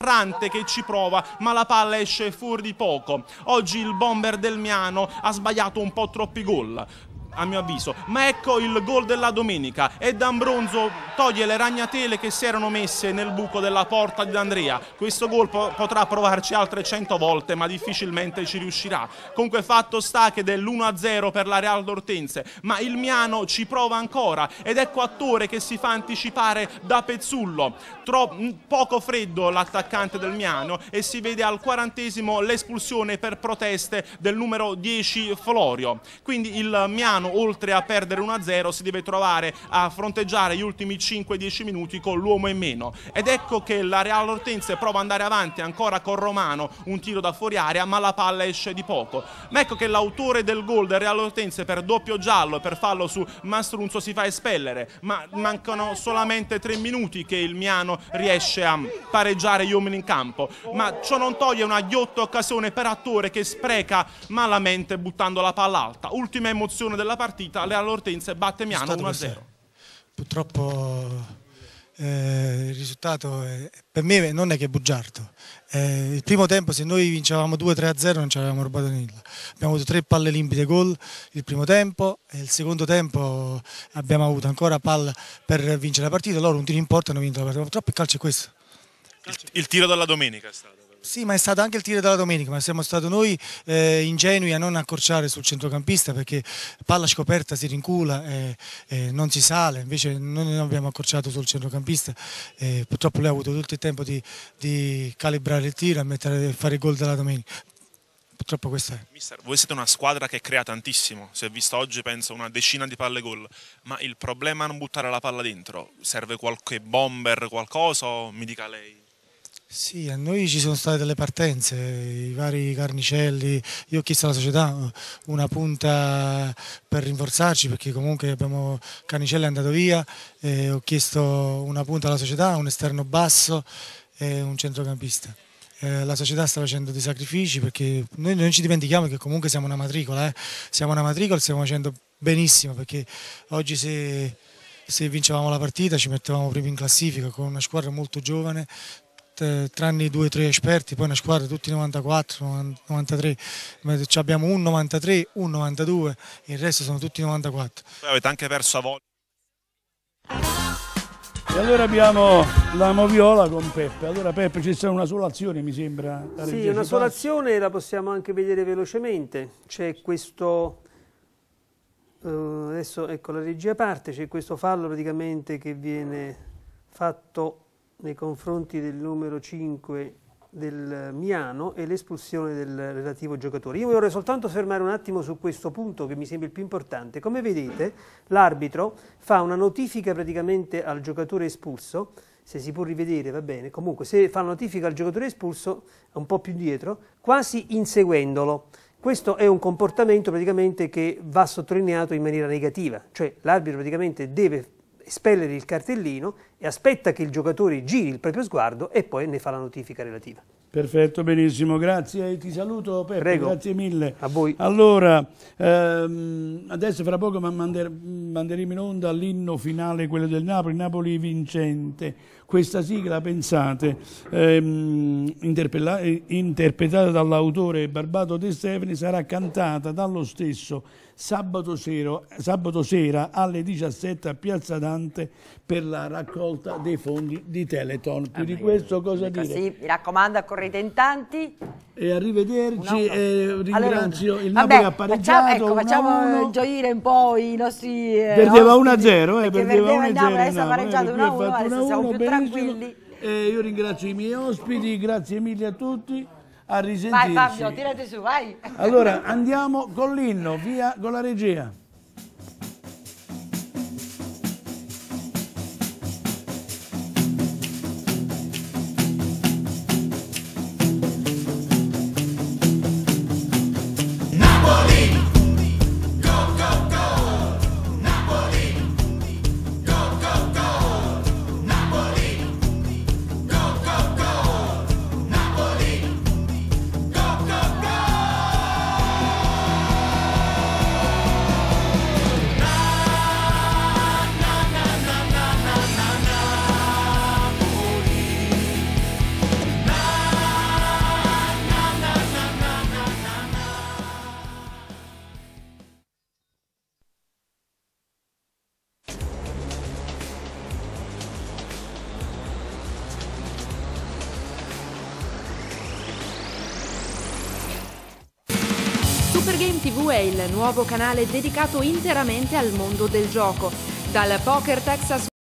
Ferrante che ci prova, ma la palla esce fuori di poco. Oggi il bomber del Miano ha sbagliato un po' troppi gol, a mio avviso, ma ecco il gol della domenica e D'Ambronzo toglie le ragnatele che si erano messe nel buco della porta di D'Andrea. Questo gol potrà provarci altre 100 volte, ma difficilmente ci riuscirà. Comunque fatto sta che dell'1-0 per la Real d'Ortense, ma il Miano ci prova ancora ed ecco Attore che si fa anticipare da Pezzullo. Poco freddo l'attaccante del Miano e si vede al 40esimo l'espulsione per proteste del numero 10 Florio. Quindi il Miano, oltre a perdere 1-0, si deve trovare a fronteggiare gli ultimi 5-10 minuti con l'uomo in meno. Ed ecco che la Real Ortense prova ad andare avanti ancora con Romano, un tiro da fuori area, ma la palla esce di poco. Ma ecco che l'autore del gol del Real Ortense per doppio giallo e per fallo su Mastrunzo si fa espellere, ma mancano solamente 3 minuti che il Miano riesce a pareggiare gli uomini in campo. Ma ciò non toglie una ghiotta occasione per Attore che spreca malamente buttando la palla alta. Ultima emozione della partita, le Ortense batte Miano 1-0. Purtroppo il risultato per me non è che bugiardo. Il primo tempo, se noi vincevamo 2-3-0 non ci avevamo rubato nulla. Abbiamo avuto 3 palle limpide gol il primo tempo e il secondo tempo abbiamo avuto ancora palla per vincere la partita. Loro un tiro in porta hanno vinto la partita. Purtroppo il calcio è questo. Il tiro della domenica è stato. Sì, ma è stato anche il tiro della domenica, ma siamo stati noi ingenui a non accorciare sul centrocampista perché palla scoperta si rincula e non si sale, invece noi non abbiamo accorciato sul centrocampista e purtroppo lui ha avuto tutto il tempo di calibrare il tiro e fare il gol della domenica. Purtroppo questo è. Mister, voi siete una squadra che crea tantissimo, si è vista oggi penso una decina di palle gol, ma il problema è non buttare la palla dentro, serve qualche bomber, qualcosa o mi dica lei? Sì, a noi ci sono state delle partenze, i vari Carnicelli, io ho chiesto alla società una punta per rinforzarci perché comunque Carnicelli è andato via, ho chiesto una punta alla società, un esterno basso e un centrocampista. La società sta facendo dei sacrifici perché noi non ci dimentichiamo che comunque siamo una matricola, stiamo facendo benissimo perché oggi se vincevamo la partita ci mettevamo primi in classifica con una squadra molto giovane, tranne 2 o 3 esperti, poi una squadra tutti 94, 93, abbiamo un 93, un 92, il resto sono tutti 94. Poi avete anche perso a volte. E allora abbiamo la Moviola con Peppe. Allora Peppe, c'è stata una sola azione mi sembra. Sì, una sola azione, la possiamo anche vedere velocemente. C'è questo, adesso ecco la regia parte, c'è questo fallo praticamente che viene fatto nei confronti del numero 5 del Miano e l'espulsione del relativo giocatore. Io vorrei soltanto fermare un attimo su questo punto che mi sembra il più importante. Come vedete l'arbitro fa una notifica praticamente al giocatore espulso, se si può rivedere va bene, comunque se fa notifica al giocatore espulso un po' più dietro, quasi inseguendolo. Questo è un comportamento praticamente che va sottolineato in maniera negativa, cioè l'arbitro praticamente deve espellere il cartellino e aspetta che il giocatore giri il proprio sguardo e poi ne fa la notifica relativa. Perfetto, benissimo, grazie, ti saluto Peppe, Prego. Grazie mille. A voi. Allora, adesso fra poco manderemo in onda l'inno finale, quello del Napoli, Napoli vincente. Questa sigla, pensate, interpretata dall'autore Barbato De Stefani, sarà cantata dallo stesso sabato sera alle 17 a Piazza Dante per la raccolta dei fondi di Telethon. Più di questo cosa dire? Sì, mi raccomando, accorrete in tanti. E arrivederci, ringrazio il Napoli ha pareggiato. Facciamo gioire un po' i nostri perdeva 1-0, perdeva 1-0, adesso ha pareggiato 1-1, adesso siamo più tranquilli. Io ringrazio i miei ospiti, grazie mille a tutti. A risentirci. Vai Fabio, tirati su, vai. Allora andiamo con l'inno, via con la regia. Super Game TV è il nuovo canale dedicato interamente al mondo del gioco. Dal Poker Texas